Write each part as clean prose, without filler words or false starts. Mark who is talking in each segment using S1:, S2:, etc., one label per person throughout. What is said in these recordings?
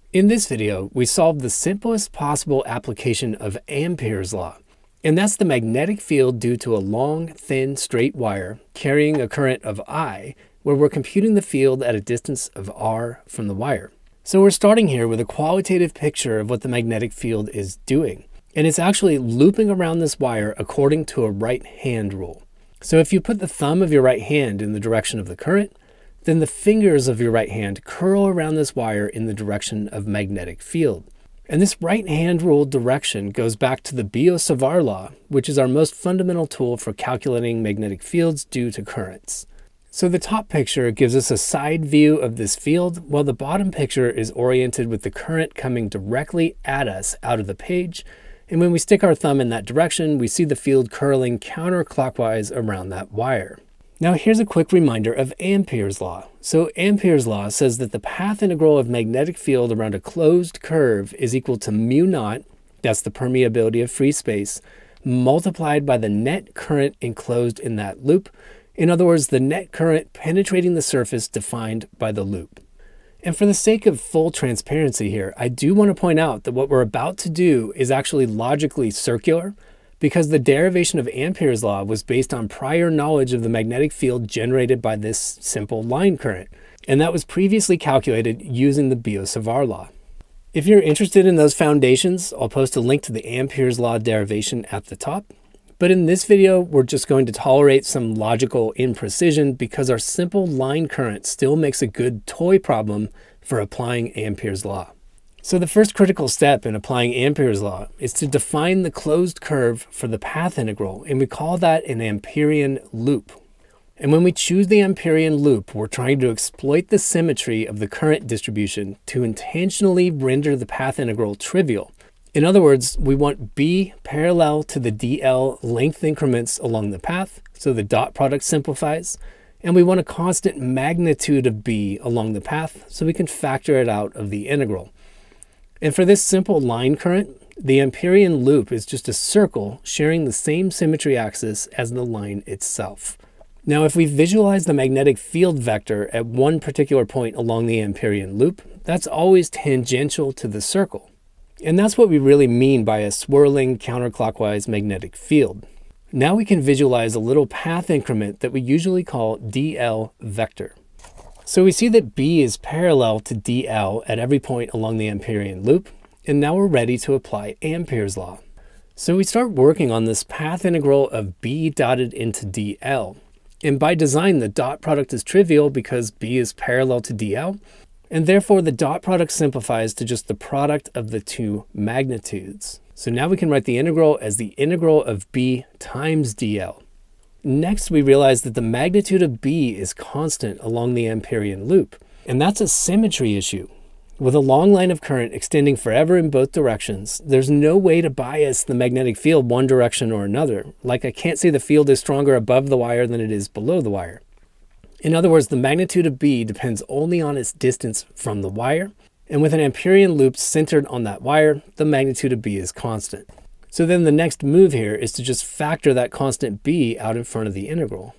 S1: In this video, we solved the simplest possible application of Ampere's law, and that's the magnetic field due to a long, thin, straight wire carrying a current of I, where we're computing the field at a distance of r from the wire. So we're starting here with a qualitative picture of what the magnetic field is doing, and it's actually looping around this wire according to a right-hand rule. So if you put the thumb of your right hand in the direction of the current, then the fingers of your right hand curl around this wire in the direction of magnetic field. And this right-hand rule direction goes back to the Biot-Savart Law, which is our most fundamental tool for calculating magnetic fields due to currents. So the top picture gives us a side view of this field, while the bottom picture is oriented with the current coming directly at us out of the page. And when we stick our thumb in that direction, we see the field curling counterclockwise around that wire. Now here's a quick reminder of Ampere's law. So Ampere's law says that the path integral of magnetic field around a closed curve is equal to mu naught, that's the permeability of free space, multiplied by the net current enclosed in that loop. In other words, the net current penetrating the surface defined by the loop. And for the sake of full transparency here, I do want to point out that what we're about to do is actually logically circular, because the derivation of Ampere's law was based on prior knowledge of the magnetic field generated by this simple line current, and that was previously calculated using the Biot-Savart law. If you're interested in those foundations, I'll post a link to the Ampere's law derivation at the top. But in this video, we're just going to tolerate some logical imprecision because our simple line current still makes a good toy problem for applying Ampere's law. So the first critical step in applying Ampere's law is to define the closed curve for the path integral, and we call that an Amperian loop. And when we choose the Amperian loop, we're trying to exploit the symmetry of the current distribution to intentionally render the path integral trivial. In other words, we want B parallel to the dl length increments along the path, so the dot product simplifies, and we want a constant magnitude of B along the path, so we can factor it out of the integral. And for this simple line current, the Amperian loop is just a circle sharing the same symmetry axis as the line itself. Now, if we visualize the magnetic field vector at one particular point along the Amperian loop, that's always tangential to the circle. And that's what we really mean by a swirling counterclockwise magnetic field. Now we can visualize a little path increment that we usually call dl vector. So we see that B is parallel to dl at every point along the Amperian loop, and now we're ready to apply Ampere's law. So we start working on this path integral of B dotted into dl. And by design, the dot product is trivial because B is parallel to dl, and therefore the dot product simplifies to just the product of the two magnitudes. So now we can write the integral as the integral of B times dl. Next, we realize that the magnitude of B is constant along the Amperian loop, and that's a symmetry issue. With a long line of current extending forever in both directions, there's no way to bias the magnetic field one direction or another. Like I can't say the field is stronger above the wire than it is below the wire. In other words, the magnitude of B depends only on its distance from the wire, and with an Amperian loop centered on that wire, the magnitude of B is constant. So then the next move here is to just factor that constant B out in front of the integral.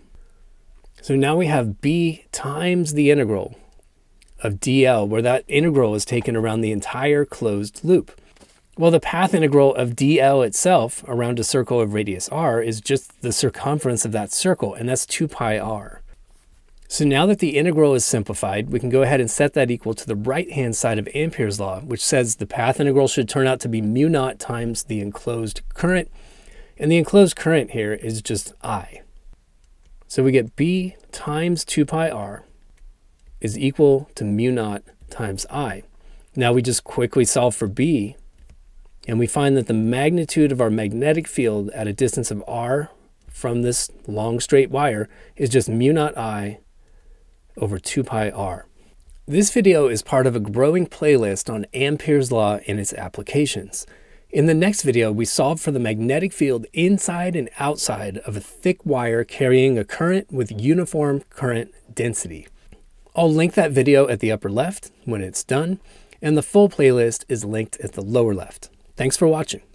S1: So now we have B times the integral of dl, where that integral is taken around the entire closed loop. Well, the path integral of dl itself around a circle of radius r is just the circumference of that circle, and that's 2 pi r. So now that the integral is simplified, we can go ahead and set that equal to the right-hand side of Ampere's law, which says the path integral should turn out to be mu naught times the enclosed current. And the enclosed current here is just I. So we get B times 2 pi r is equal to mu naught times I. Now we just quickly solve for B, and we find that the magnitude of our magnetic field at a distance of r from this long straight wire is just mu naught I over 2 pi r. This video is part of a growing playlist on Ampere's law and its applications. In the next video, we solve for the magnetic field inside and outside of a thick wire carrying a current with uniform current density. I'll link that video at the upper left when it's done, and the full playlist is linked at the lower left. Thanks for watching.